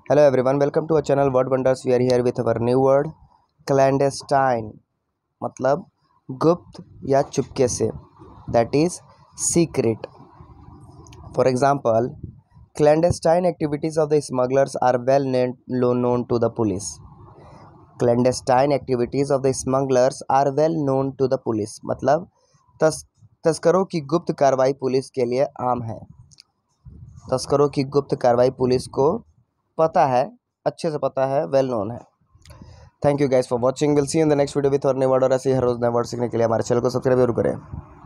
Hello everyone, welcome to our channel Word Wonders. We are here with our new word clandestine, मतलब गुप्त या चुपके से, that is secret. For example, clandestine activities of the smugglers are well known to the police. Clandestine activities of the smugglers are well known to the police, मतलब तस्करों की गुप्त कार्रवाई पुलिस के लिए आम है. तस्करों की गुप्त कार्रवाई पुलिस को पता है, अच्छे से पता है, वेल नोन है. Thank you guys for watching. Will see in the next video with और नए वर्ड. और ऐसे ही हर रोज नए वर्ड सीखने के लिए हमारे चैनल को सब्सक्राइब जरूर करें.